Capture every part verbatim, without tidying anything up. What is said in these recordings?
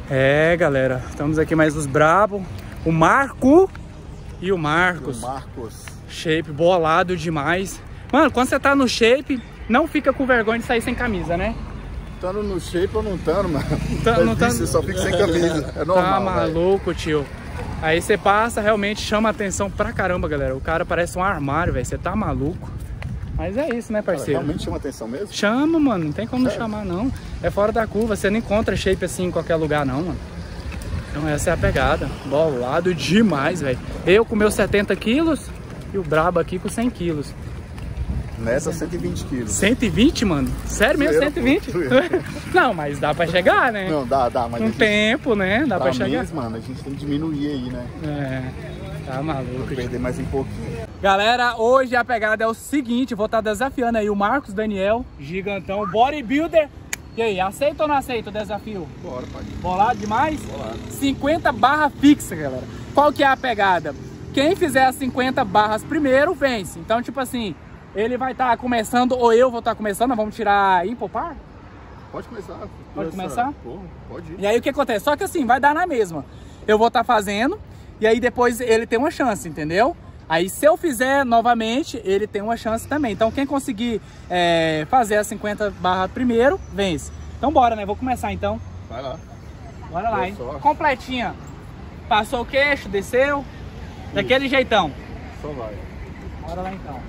É, galera, estamos aqui mais os brabos. O Marco e o Marcos. E o Marcos. Shape bolado demais. Mano, quando você tá no shape, não fica com vergonha de sair sem camisa, né? Tando no shape ou não tando, mano? Tá, não tá... Você só fica sem camisa. É normal. Tá maluco, tio. Aí você passa, realmente chama atenção pra caramba, galera. O cara parece um armário, velho. Você tá maluco. Mas é isso, né, parceiro? Cara, realmente chama atenção mesmo? Chama, mano. Não tem como não Sério? chamar, não. É fora da curva. Você não encontra shape assim em qualquer lugar, não, mano. Então essa é a pegada. Bolado demais, velho. Eu com meus setenta quilos e o brabo aqui com cem quilos. Nessa, cento e vinte quilos. cento e vinte, mano? Sério mesmo, cento e vinte? Não, mas dá pra chegar, né? Não, dá, dá. Mas um gente, tempo, né? Dá pra, pra chegar. Mês, mano, a gente tem que diminuir aí, né? É, tá maluco. Vou perder mais um pouquinho. Galera, hoje a pegada é o seguinte, vou estar desafiando aí o Marcos Daniel, gigantão, bodybuilder. E aí, aceita ou não aceita o desafio? Bora, pai. Bolado demais? Bolado. cinquenta barra fixa, galera. Qual que é a pegada? Quem fizer as cinquenta barras primeiro, vence. Então, tipo assim, ele vai estar começando, ou eu vou estar começando, vamos tirar ímpar par? Pode começar. Pode começar? Pô, pode ir. E aí o que acontece? Só que assim, vai dar na mesma. Eu vou estar fazendo, e aí depois ele tem uma chance, entendeu? Aí se eu fizer novamente, ele tem uma chance também. Então quem conseguir é, fazer as cinquenta barras primeiro, vence. Então bora, né? Vou começar então. Vai lá. Bora lá, Boa hein? sorte. Completinha. Passou o queixo, desceu. Daquele jeitão. Só vai. Bora lá então.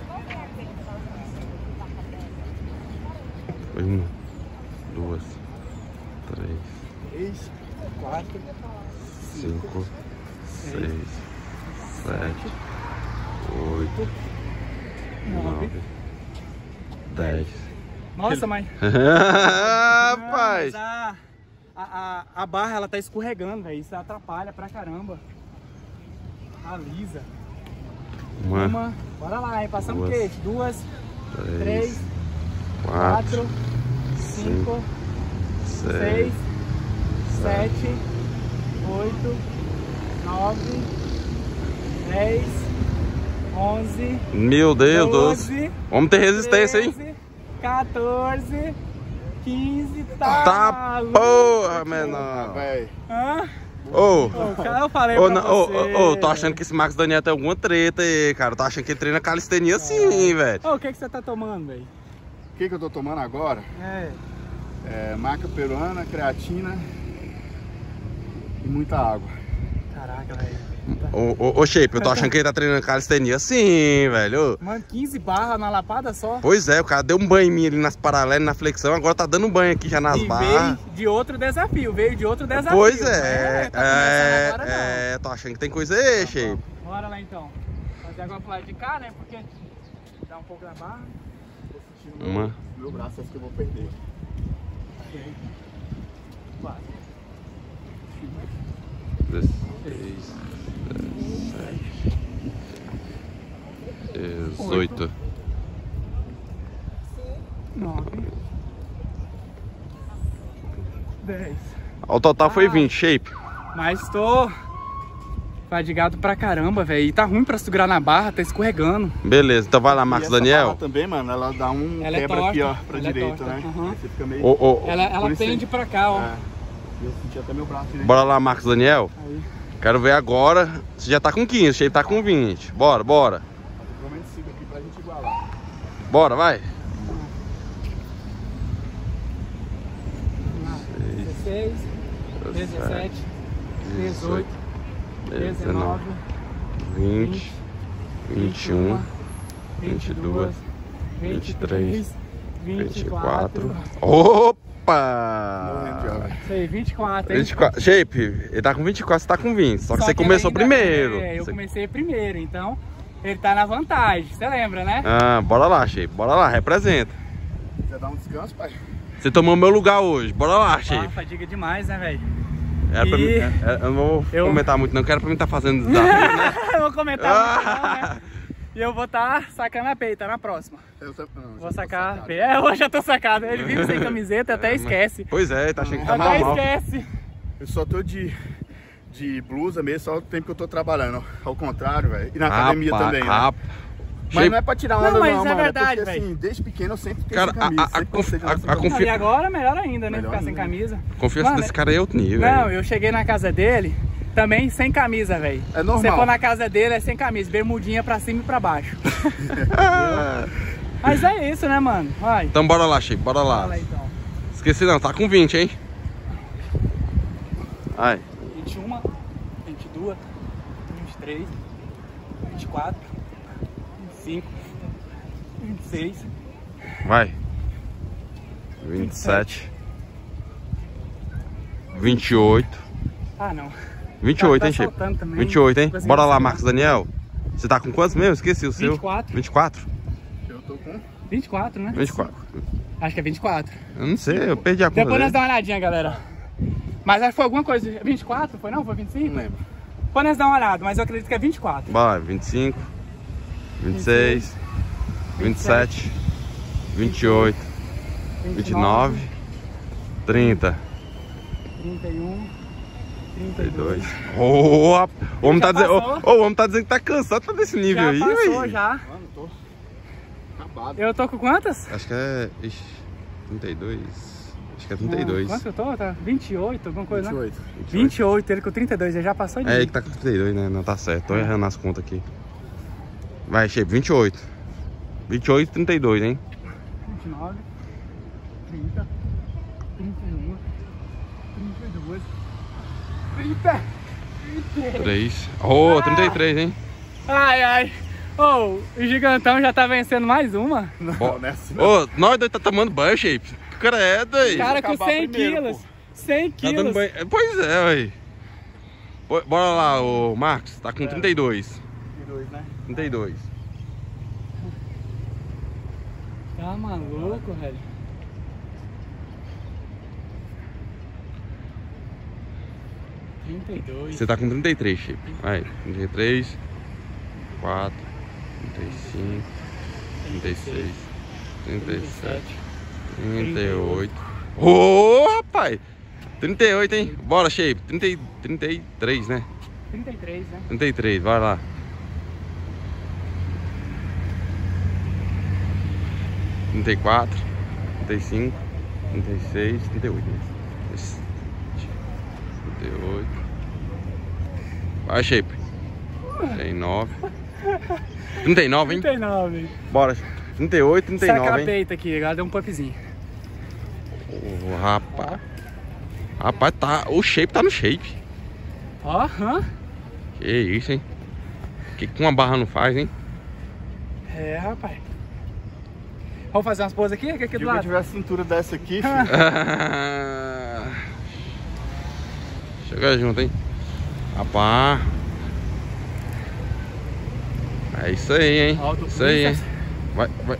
Uma, duas, três, Três, quatro, cinco, seis, sete, oito, nove, dez. Nossa, mas... Rapaz! Não, mas a, a, a, a barra, ela tá escorregando, velho. Isso atrapalha pra caramba. Alisa. Uma, Uma. Bora lá, hein? Passamos o duas, queixo. Duas, três, três, quatro, quatro, cinco, seis, seis, sete, oito, nove, dez, onze, Meu Deus, doze. doze, Vamos ter resistência, hein? treze, quatorze, quinze, tá, Tá maluco, porra, tio. menor. Véi. Hã? Ô, Ô, cara, eu falei ô, pra não, ô, você. ô, ô, tô achando que esse Marcos Daniel tem alguma treta aí, cara. Eu tô achando que ele treina calistenia assim, velho. Ô, o que, que você tá tomando, velho? O que, que eu tô tomando agora? É. É maca peruana, creatina e muita água. Caraca, velho. Ô, ô, ô, Shape, eu tô achando que ele tá treinando calistenia assim, velho. Mano, quinze barras na lapada só. Pois é, o cara deu um banho em mim ali nas paralelas, na flexão, agora tá dando um banho aqui já nas E barras. veio de outro desafio, veio de outro desafio. Pois Não é, tá começando agora, não. é, é, tô achando que tem coisa aí, Shape. Bora lá então. Fazer agora pro lado de cá, né? Porque dá um pouco na barra. Tô sentindo Uma. meu, meu braço, acho que eu vou perder. Quatro. dezesseis, dezessete, dezoito. Nove. Dez. O total foi Ah. vinte, Shape. Mas tô fadigado pra caramba, velho. E tá ruim pra segurar na barra, tá escorregando. Beleza, então vai lá, Marcos E essa Daniel. barra também, mano, ela dá um Ela é quebra torta, aqui, ó, pra ela é direita, torta, né? uhum. Aí você fica meio... Ô, ô, Ela, Por ela isso pende aí. pra cá, ó. É. Eu senti até meu braço direito. bora lá, Marcos Daniel. Aí. Quero ver agora. Você já tá com quinze, o Shape tá com vinte. Bora, bora. Pelo menos siga aqui pra gente igualar. Bora, vai. dezesseis, dezessete, dezoito, dezenove, vinte, vinte e um, vinte e vinte e dois, dois, vinte e três, vinte e quatro. Opa! Morrendo já, velho. Isso aí, vinte e quatro, hein? vinte e quatro. Shape, ele tá com vinte e quatro, você tá com vinte. Só que Só você que começou ainda- primeiro. É, eu Você- comecei primeiro, então ele tá na vantagem. Você lembra, né? Ah, bora lá, Shape. Bora lá, representa. Quer dar um descanso, pai? Você tomou meu lugar hoje. Bora lá, Ah, Shape. fadiga demais, né, velho? Era pra E- mim, é- é- eu não vou Eu- comentar muito não, que era pra mim estar fazendo desafio, né? Eu vou comentar muito, não, né? E eu vou estar tá sacando a peita na próxima. Eu sempre... não, já Vou tô sacar a sacado. peita. É, eu já tô sacado. Ele vive sem camiseta e até esquece. Pois é, tá achando que tá Até mal, mal. esquece. Eu só tô de, de blusa mesmo, só o tempo que eu tô trabalhando. Ao contrário, velho. E na Rapaz, academia também, né? rap- Mas não é pra tirar onda Não, não, mas é mano. verdade, porque, velho. assim, desde pequeno eu sempre fiquei Cara, sem camisa. a- a- sempre a gostei de andar a- sem a camisa. confi- Não, e agora melhor ainda, né? Melhor Ficar sem ainda. camisa. Confiança Mano, desse cara é outro nível, Não, velho. eu cheguei na casa dele também sem camisa, velho. É normal. Você for na casa dele é sem camisa, bermudinha pra cima e pra baixo. Mas é isso, né, mano? Vai. Então bora lá, Shape, bora lá. Fala aí, então. Esqueci não, tá com vinte, hein? Ai. vinte e um, vinte e dois, vinte e três, vinte e quatro, vinte e cinco, vinte e seis. Vai. vinte e sete. vinte e oito. Ah, não. vinte e oito, Tá- hein, tá Shape? soltando também. vinte e oito, hein? Tipo assim, Bora lá, você- Marcos Daniel. Você tá com quantos mesmo? Esqueci o seu. vinte e quatro. vinte e quatro? Eu tô com... vinte e quatro, né? vinte e quatro. Acho que é vinte e quatro. Eu não sei, eu perdi a conta. Depois nós dele. dá uma olhadinha, galera. Mas acho que foi alguma coisa. vinte e quatro? Foi não? Foi vinte e cinco? Não lembro. Depois nós dá uma olhada, mas eu acredito que é vinte e quatro. Bora, vinte e cinco, vinte e seis, vinte e sete, vinte e oito, vinte e nove, trinta, trinta e um, trinta trinta e e dois. dois. Ô, o homem Já tá dizendo, passou? ô, o homem tá dizendo que tá cansado pra desse nível Já aí, passou, véi. já. Mano, tô acabado. Eu tô com quantas? Acho que é. Ixi, trinta e dois. Acho que é trinta e Não, dois. quanto eu tô? Tá vinte e oito, alguma coisa, vinte e né? oito. vinte e oito, ele com trinta e dois, ele já passou de É ele mim. que tá com trinta e dois, né? Não, tá certo. Tô errando as contas aqui. Vai, Shape, vinte e oito. vinte e oito e trinta e dois, hein? vinte e nove, trinta, trinta e um, trinta e dois, trinta, trinta e três. três. Ô, trinta e três, hein? Ai, ai. Ô, o gigantão já tá vencendo mais uma. Não, nessa Ô, nós dois tá tomando banho, Shape. O cara é doido. Cara com acabar cem primeiro, quilos. pô. cem Tá dando quilos. banho. É, pois é, ué. Bo- Bora lá, ô Marcos. Tá com trinta e dois. vinte e dois, né? trinta e dois. Tá maluco, velho. trinta e dois. Você tá com trinta e três, Shape. Vai, trinta e três. quatro. trinta e cinco. trinta e seis. trinta e sete. trinta e oito. Ô, rapaz! trinta e oito, hein? Bora, Shape. trinta, e- trinta e três, né? trinta e três, né? trinta e três, vai lá. trinta e quatro, trinta e cinco, trinta e seis, trinta e oito. né? trinta e oito. Vai, Shape. trinta e nove. trinta e nove, hein? trinta e nove. Bora. trinta e oito, trinta e Saca a nove, hein? peita aqui, agora deu um pumpzinho. Ô, rapaz. Rapaz, tá. O shape tá no shape. Ó, hã? Que isso, hein? Que que uma barra não faz, hein? É, rapaz. Vamos fazer umas poses aqui? Aqui, aqui Se do eu lado. tiver a cintura dessa aqui, filho, Chega junto, hein? Rapaz. É isso aí, hein? Ó, eu tô Isso aí, hein? com Vai, vai.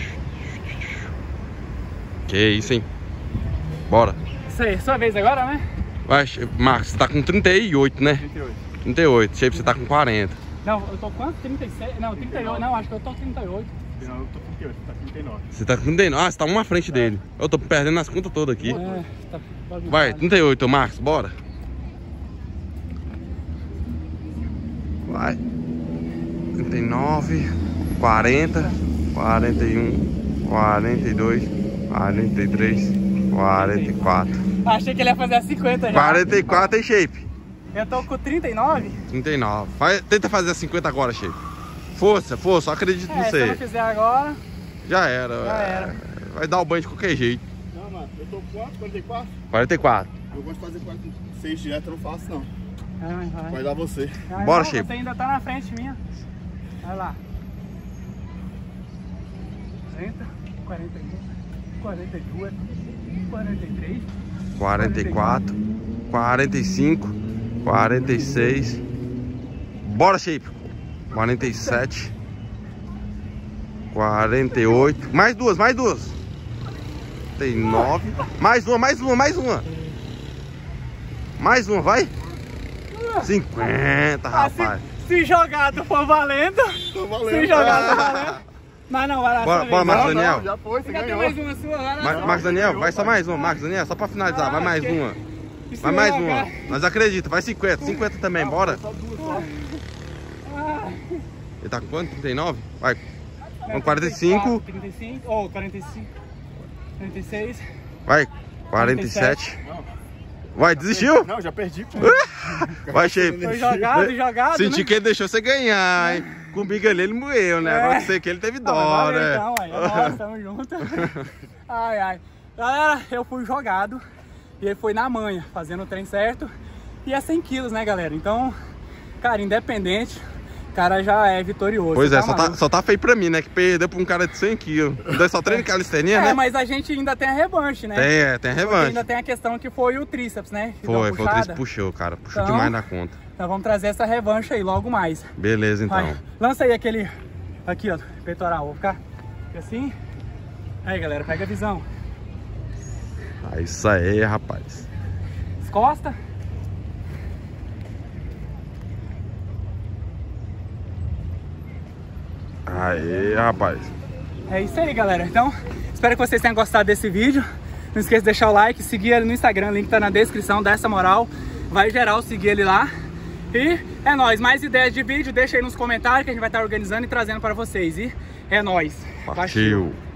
Que isso, hein? Bora. Isso aí, sua vez agora, né? Vai, Marcos, você tá com trinta e oito, né? trinta e oito. trinta e oito. Shape, você tá com quarenta. Não, eu tô com quanto? trinta e seis? Não, trinta e oito. Não, acho que eu tô com trinta e oito. Não, eu tô com trinta e oito, tá com trinta e nove. Você tá com trinta e nove. Ah, você tá uma à frente dele. Eu tô perdendo as contas todas aqui. É, tá bagunçado. Vai, trinta e oito, Marcos, bora. Vai. trinta e nove, quarenta, quarenta e um, quarenta e dois, quarenta e três, quarenta e quatro. Achei que ele ia fazer a cinquenta já. quarenta e quatro, hein, Shape? Eu tô com trinta e nove. trinta e nove. Vai, tenta fazer a cinquenta agora, Shape. Força, força, só acredito É, no se eu não você. fizer agora... Já era. Já é, era. Vai dar o banho de qualquer jeito. Não, mano, eu tô com quanto? quarenta e quatro? quarenta e quatro. Eu gosto de fazer quarenta e seis direto, eu não faço não. Vai, vai. Vai dar você. Vai, Bora, não, Chico. Você ainda tá na frente minha. Vai lá. quarenta, quarenta e um, quarenta e dois, quarenta e três, quarenta e quatro, quarenta e cinco, quarenta e seis. Bora, Shape. quarenta e sete, quarenta e oito. Mais duas, mais duas. quarenta e nove. Mais uma, mais uma, mais uma. Mais uma, vai. cinquenta, Ah, se, rapaz. se jogado for valendo, Tô valendo. se jogado for valendo. Mas não, vai lá. Bora, sua bora, vez. Marcos Não, Daniel. não, já foi, você Você quer ter ganhou. mais uma sua? Vai lá. Mar Marcos Daniel, vai só mais uma. Marcos Daniel, só pra finalizar, vai mais uma. Isso Vai mais vai uma. Nós acredita, vai cinquenta. cinquenta também, bora. Só duas, só. Ele tá com quanto? trinta e nove? Vai. Com quarenta e cinco. trinta e cinco, ou oh, quarenta e cinco. quarenta e seis. Vai. quarenta e sete. Vai, desistiu? Não, já perdi. Vai, Shape. Foi jogado, jogado, Senti né? que ele deixou você ganhar, hein? Comigo ali ele moeu, né? É. Agora você que ele teve dó, Ah, valeu, né? então, aí. Nós tamo junto. Ai, ai. Galera, eu fui jogado e ele foi na manha, fazendo o trem certo. E é cem quilos, né, galera? Então, cara, independente, o cara já é vitorioso. Pois é, tá só tá, só tá feio pra mim, né? Que perdeu pra um cara de cem quilos. Então só treina calistenia, É, né? mas a gente ainda tem a revanche, né? Tem, é, tem a revanche. Ainda tem a questão que foi o tríceps, né? Que deu Foi, uma foi o puxada. tríceps puxou, cara. Puxou Então, demais na conta. Então vamos trazer essa revanche aí logo mais. Beleza, então. Vai, lança aí aquele... Aqui, ó, peitoral. Vou ficar assim. Aí, galera, pega a visão. É isso aí, rapaz. Descosta. Aí, rapaz. É isso aí, galera. Então, espero que vocês tenham gostado desse vídeo. Não esqueça de deixar o like, seguir ele no Instagram, o link tá na descrição, dá essa moral. Vai geral seguir ele lá. E é nóis. Mais ideias de vídeo, deixa aí nos comentários que a gente vai estar organizando e trazendo para vocês. E é nóis. Partiu.